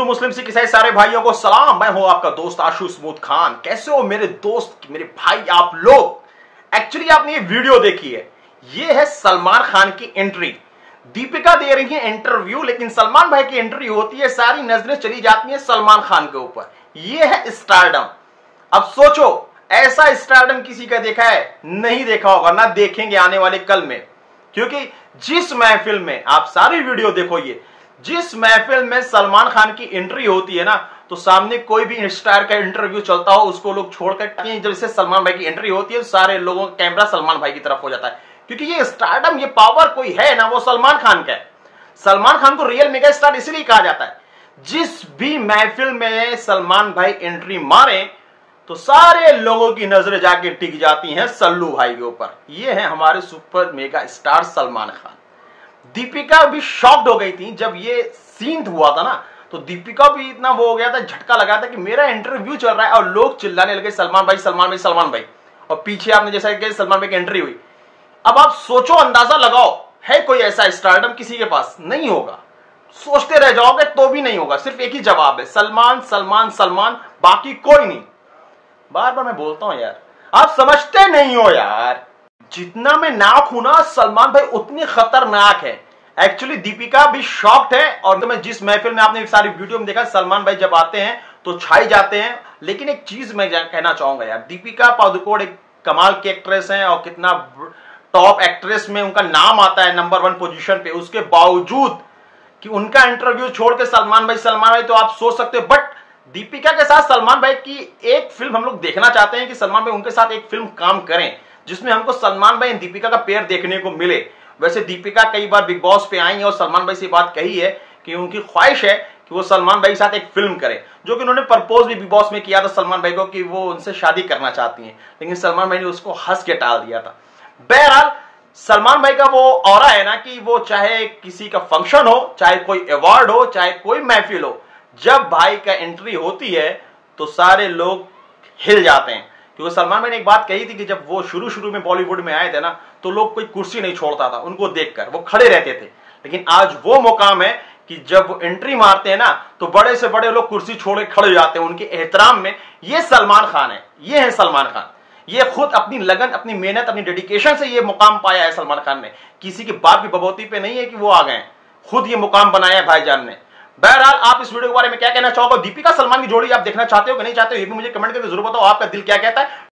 हिंदू मुस्लिम सिख ईसाई सारे भाइयों को सलाम। मैं हूं आपका दोस्त आशु स्मूथ खान। कैसे हो मेरे दोस्त, मेरे भाई आप लोग। एक्चुअली आपने ये वीडियो देखी है, ये है सलमान खान की एंट्री। दीपिका दे रही है इंटरव्यू, लेकिन सलमान भाई की एंट्री होती है, सारी नजरें चली जाती हैं सलमान खान के ऊपर। ये है स्टारडम। अब सोचो, ऐसा स्टारडम किसी का देखा है? नहीं देखा होगा, ना देखेंगे आने वाले कल में। क्योंकि जिस महफिल में आप सारी वीडियो देखो, ये जिस महफिल में सलमान खान की एंट्री होती है ना, तो सामने कोई भी स्टार का इंटरव्यू चलता हो उसको लोग छोड़कर, जब से सलमान भाई की एंट्री होती है सारे लोगों का कैमरा सलमान भाई की तरफ हो जाता है। क्योंकि ये स्टारडम, ये पावर कोई है ना, वो सलमान खान का है। सलमान खान को रियल मेगा स्टार इसलिए कहा जाता है, जिस भी महफिल में सलमान भाई एंट्री मारे तो सारे लोगों की नजरें जाके टिक जाती हैं सल्लू भाई के ऊपर। ये है हमारे super mega star Salman Khan. Deepika भी शॉक्ड हो गई थी जब ये सीन हुआ था ना, तो दीपिका भी इतना वो हो गया था, झटका लगा था कि मेरा इंटरव्यू चल रहा है और लोग चिल्लाने लगे सलमान भाई सलमान भाई सलमान भाई। और पीछे आपने जैसा कि सलमान भाई की एंट्री हुई। अब आप सोचो, अंदाजा लगाओ, है कोई ऐसा स्टारडम किसी के पास? नहीं होगा। सोचते रह जाओगे तो भी नहीं होगा। सिर्फ एक ही जवाब है, सलमान सलमान सलमान, बाकी कोई नहीं। बार बार मैं बोलता हूं यार, आप समझते नहीं हो यार। जितना मैं नाक हूं ना, सलमान भाई उतनी खतरनाक है। एक्चुअली दीपिका भी शॉक्ड है। और मैं जिस महफिल में आपने सारी वीडियो में देखा, सलमान भाई जब आते हैं तो छाई जाते हैं। लेकिन एक चीज मैं कहना चाहूंगा यार, दीपिका पादुकोण एक कमाल की एक्ट्रेस है और कितना टॉप एक्ट्रेस में उनका नाम आता है नंबर 1 पोजीशन पे। उसके बावजूद कि उनका इंटरव्यू छोड़ के सलमान भाई, तो आप सोच सकते हो। बट दीपिका के साथ सलमान भाई की एक फिल्म हम लोग देखना चाहते हैं कि सलमान भाई उनके साथ एक फिल्म काम करें जिसमें हमको सलमान भाई और दीपिका का पेयर देखने को मिले। वैसे दीपिका कई बार बिग बॉस पे आई है और सलमान भाई से बात कही है कि उनकी ख्वाहिश है कि वो सलमान भाई के साथ एक फिल्म करें, जो कि उन्होंने प्रपोज भी बिग बॉस में किया था सलमान भाई को कि वो उनसे शादी करना चाहती हैं। लेकिन सलमान भाई ने उसको हंस के टाल दिया था। बहरहाल सलमान भाई का वो ऑरा है ना कि वो चाहे किसी का फंक्शन हो, चाहे कोई अवार्ड हो, चाहे कोई महफिल हो, जब भाई का एंट्री होती है तो सारे लोग हिल जाते हैं। क्योंकि सलमान भाई ने एक बात कही थी कि जब वो शुरू में बॉलीवुड में आए थे ना, तो लोग कोई कुर्सी नहीं छोड़ता था उनको देखकर, वो खड़े रहते थे। लेकिन आज वो मुकाम है कि जब वो एंट्री मारते हैं ना, तो बड़े से बड़े लोग कुर्सी छोड़ के खड़े हो जाते हैं उनके एहतराम में। ये सलमान खान है, ये है सलमान खान। ये खुद अपनी लगन, अपनी मेहनत, अपनी डेडिकेशन से ये मुकाम पाया है सलमान खान ने। किसी के बाप की बबौती पे नहीं है कि वो आ गए, खुद ये मुकाम बनाया है भाईजान ने। बहरहाल आप इस वीडियो के बारे में क्या कहना चाहोगे? दीपिका सलमान की जोड़ी आप देखना चाहते हो कि नहीं चाहते हो, ये भी मुझे कमेंट करके जरूर बताओ। आपका दिल क्या कहता है?